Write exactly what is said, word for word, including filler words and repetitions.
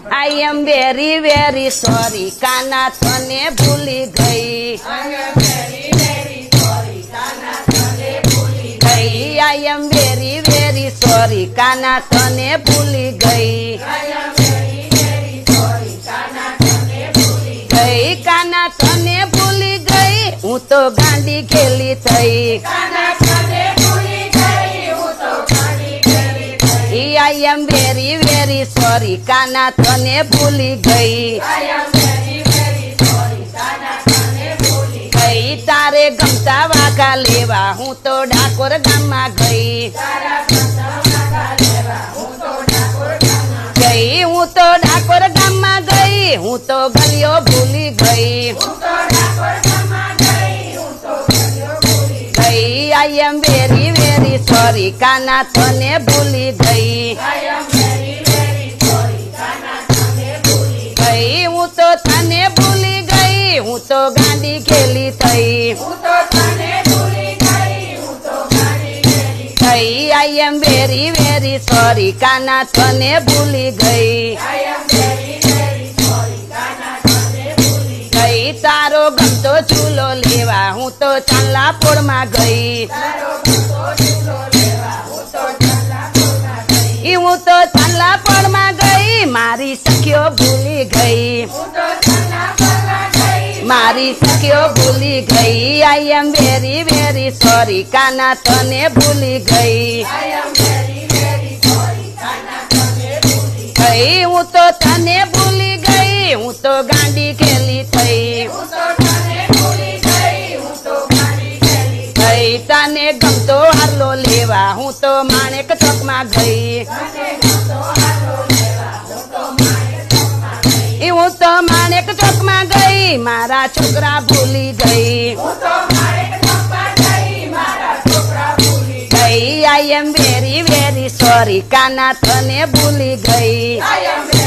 I am very very sorry Kana तने भूली गई I am very very sorry Kana तने भूली गई गई काना तने भूली गई हूँ तो गांडी खेली थई I am very very sorry Kana तने भूली गई गई तारे गमता वाका लेवा हूँ तो ડાકોર ગામમાં गई गई हूँ तो ડાકોર ગામમાં गई हूँ तो गलियों भूली गई गई I am very very sorry Kana तने भूली गई गई हूँ तो तने भूली गई हूँ तो गांडी खेली थई गई I am very very sorry Kana तने भूली गई गई तारो गमतो झूलो लेवा हूँ तो ચાંદલાપોર માં गई हूँ तो ચાંદલાપોર માં गई मारी सखियो भूली गई मारी सखियो भूली गई I am very very sorry Kana तने भूली गई गई हूँ तो तने भूली गई हूँ तो गांडी खेली थई गई तने गमतो हारलो लेवा हूँ तो माणેક ચોક માં गई हूँ तो माणેક ચોક માં गई मारा छोकरा भूली गई गई I am very very sorry Kana तने भूली गई